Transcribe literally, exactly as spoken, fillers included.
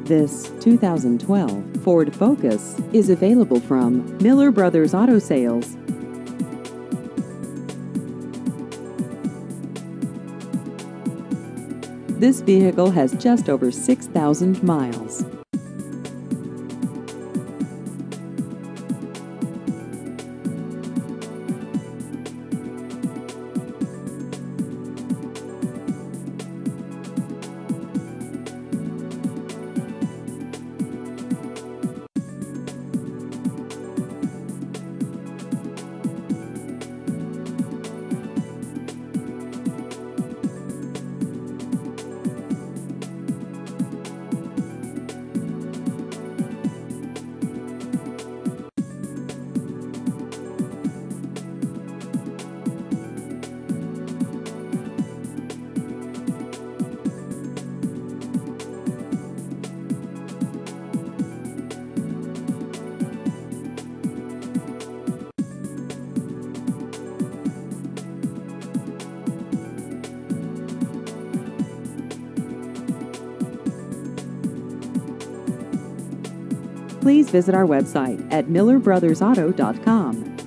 This two thousand twelve Ford Focus is available from Miller Brothers Auto Sales. This vehicle has just over six thousand miles. Please visit our website at miller brothers auto dot com.